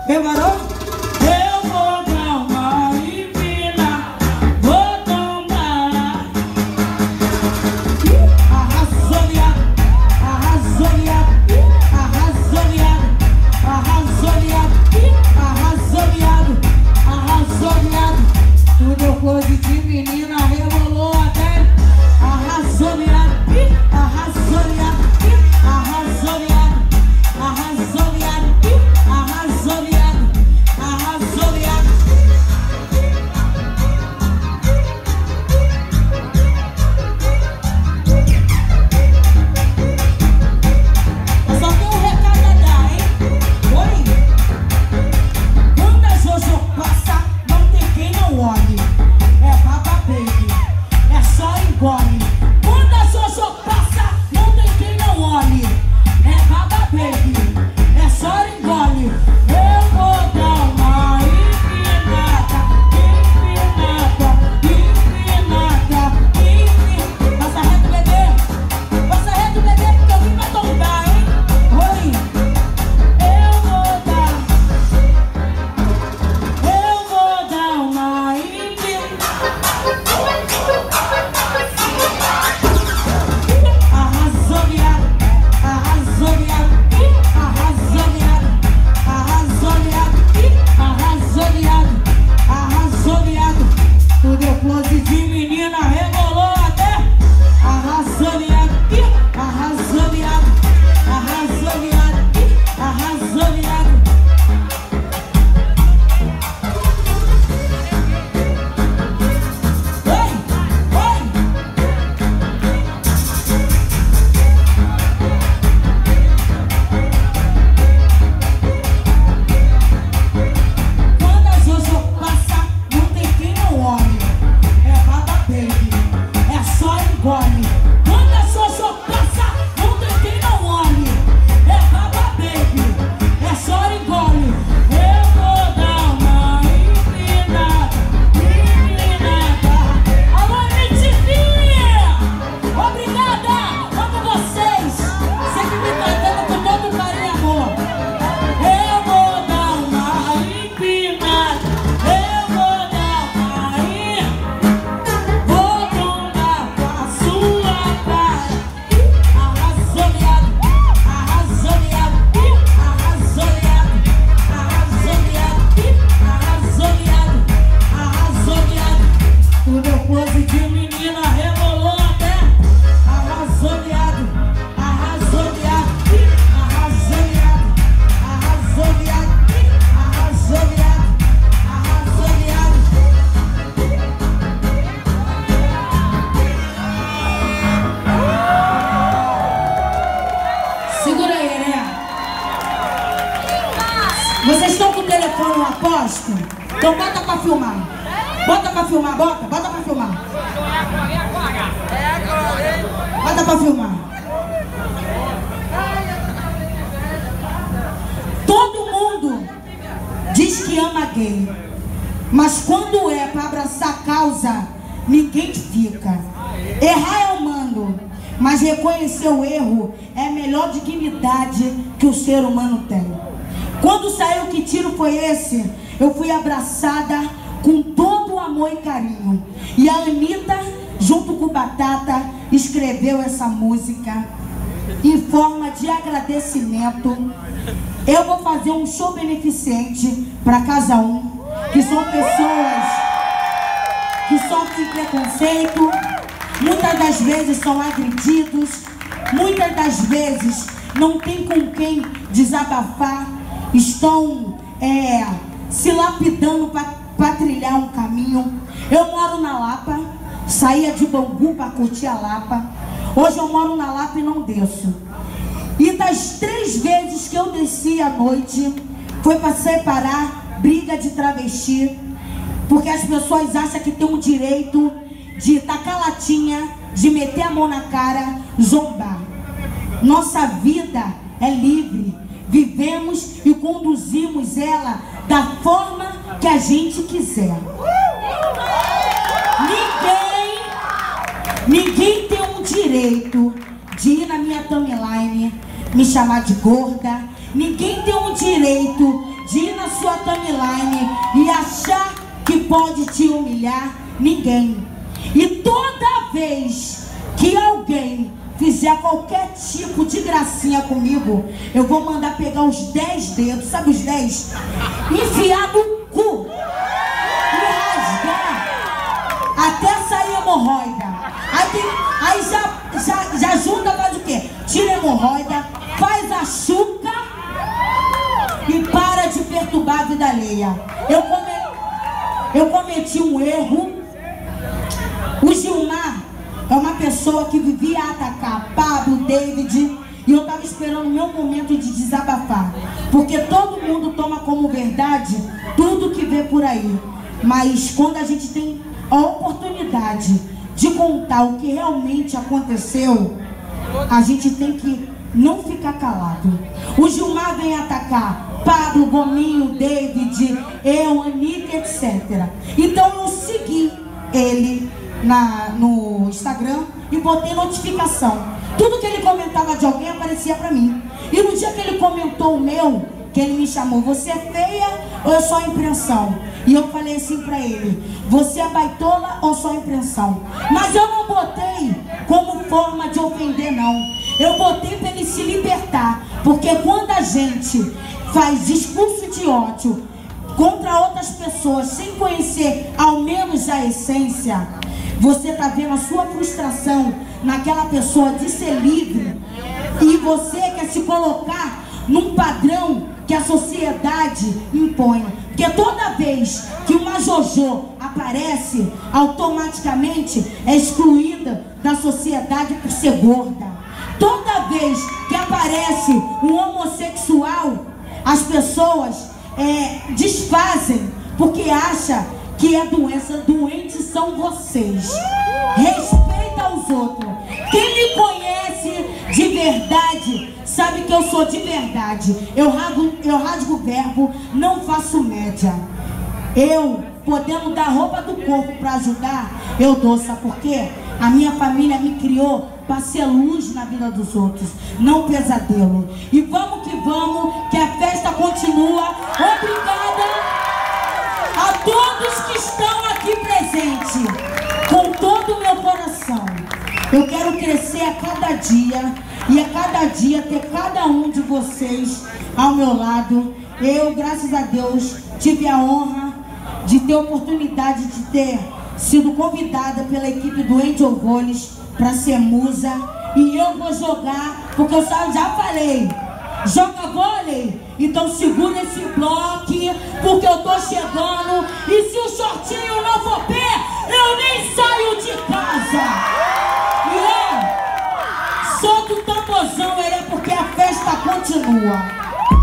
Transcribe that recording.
Preparou? Eu vou dar uma empina, vou tomar. Arrasou, viado, arrasou, viado, arrasou, viado, arrasou, viado, arrasou, viado, arrasou, viado. Tu deu close de menina, rebolou até. Arrasou, viado, arrasou, viado, arrasou, viado, arrasou, viado, arrasou, viado, arrasou, viado. Eu só tenho um recado a dar, hein? Oi? Quando a Jojo passa, não tem quem não olhe. É Baba Baby, é só engole. Quando a Jojo passa, não tem quem não olhe. É Baba Baby, é só engole. Eu vou dar uma empinada, empinada, empinada, empinada. Passa reto, bebê. Passa reto, bebê, porque eu vim pra tombar, hein? Oi. Eu vou dar uma empinada. Arrasou, viado, arrasou, viado, arrasou, viado, arrasou, viado, arrasou, viado, arrasou, viado. Tu deu close de menina, rebolou até. Arrasou, viado, arrasou, viado, arrasou, viado, arrasou, viado. Oi, oi. Quando a Jojo passa, não tem quem não olhe. É Baba Baby, é só engole. Quando a Jojo passa, não tem quem não olhe. É Baba Baby, é só engole. Eu vou dar uma empinada, empinada. Alô, MTV! Obrigada! Amo vocês! Sempre me tratando com todo carinho e amor. Eu vou dar uma empinada, eu vou dar uma vou tomar com a sua cara. Arrasou, viado, arrasou, viado, arrasou, viado, arrasou, viado, arrasou, viado, arrasou, viado. Tu deu close de menina, rebolou até. Arrasou, viado, arrasou, viado, arrasou, viado, arrasou, viado, arrasou, viado, arrasou, viado. Segura aí, né? Vocês estão com o telefone, eu aposto? Então bota pra filmar. Bota pra filmar, bota pra filmar. Bota pra filmar. Todo mundo diz que ama gay, mas quando é pra abraçar causa, ninguém fica. Errar é humano, mas reconhecer o erro é a melhor dignidade que o ser humano tem. Quando saiu Que Tiro Foi Esse, eu fui abraçada com todo o amor e carinho. E a Anitta, junto com o Batata, escreveu essa música em forma de agradecimento. Eu vou fazer um show beneficente para Casa 1, que são pessoas que sofrem preconceito, muitas das vezes são agredidos, muitas das vezes não tem com quem desabafar, estão se lapidando para trilhar um caminho. Eu moro na Lapa, saía de Bangu para curtir a Lapa. Hoje eu moro na Lapa e não desço. E das 3 vezes que eu desci à noite, foi para separar briga de travesti, porque as pessoas acham que tem o direito de tacar latinha, de meter a mão na cara, zombar. Nossa vida é livre, vivemos e conduzimos ela da forma que a gente quiser. Ninguém tem um direito de ir na minha timeline me chamar de gorda. Ninguém tem um direito de ir na sua pode te humilhar? Ninguém. E toda vez que alguém fizer qualquer tipo de gracinha comigo, eu vou mandar pegar os 10 dedos, sabe os 10? Enfiar no cu e rasgar até sair hemorroida. Aí já junta, faz o quê? Tira a hemorroida, faz a chuca e para de perturbar a vida alheia. Eu cometi um erro. O Gilmar é uma pessoa que vivia a atacar Pablo, David, e eu estava esperando o meu momento de desabafar, porque todo mundo toma como verdade tudo que vê por aí, mas quando a gente tem a oportunidade de contar o que realmente aconteceu, a gente tem que não ficar calado. O Gilmar vem atacar Pablo, Gominho, David, eu, Anitta, etc. Então eu segui ele no Instagram e botei notificação. Tudo que ele comentava de alguém aparecia pra mim. E no dia que ele comentou o meu, que ele me chamou, você é feia ou é só impressão? E eu falei assim pra ele, você é baitola ou só impressão? Mas eu não botei como forma de ofender, não. Eu botei pra ele se libertar. Porque quando a gente faz discurso de ódio contra outras pessoas sem conhecer ao menos a essência, você está vendo a sua frustração naquela pessoa de ser livre, e você quer se colocar num padrão que a sociedade impõe. Porque toda vez que uma JoJo aparece, automaticamente é excluída da sociedade por ser gorda. Toda vez que aparece um homossexual, as pessoas desfazem, porque acham que é doença. Doentes são vocês. Respeita os outros. Quem me conhece de verdade sabe que eu sou de verdade. Eu rasgo o verbo, não faço média. Eu, podendo dar roupa do corpo para ajudar, eu dou. Sabe por quê? A minha família me criou para ser luz na vida dos outros, não pesadelo. E vamos que a festa continua. Obrigada a todos que estão aqui presentes, com todo o meu coração. Eu quero crescer a cada dia, e a cada dia ter cada um de vocês ao meu lado. Eu, graças a Deus, tive a honra de ter a oportunidade de ter sido convidada pela equipe do Angel Vôlei para ser musa. E eu vou jogar, porque eu já falei, joga vôlei, então segura esse bloco, porque eu tô chegando. E se o shortinho não for pé, eu nem saio de casa. E solta o tamborzão, porque a festa continua.